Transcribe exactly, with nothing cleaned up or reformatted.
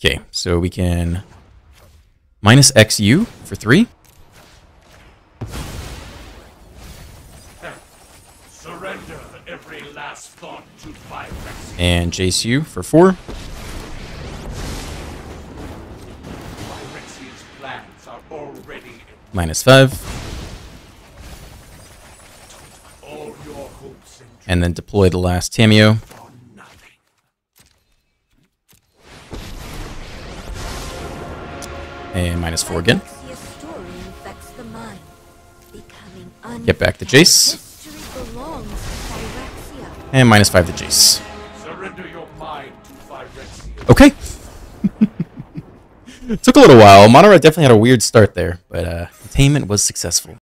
Okay, so we can minus X U for three. Surrender every last thought to Phyrexia. And Jace U for four. Phyrexia's plans are already in Minus five. all your hopes and And then deploy the last TAMIYO. for nothing. And minus four again. Phyrexia's story infects the mind, becoming un- Get back to Jace. History belongs to Phyrexia. And minus five to Jace. Surrender your mind to Phyrexia. Okay. Took a little while. Mono Red definitely had a weird start there, but uh, containment was successful.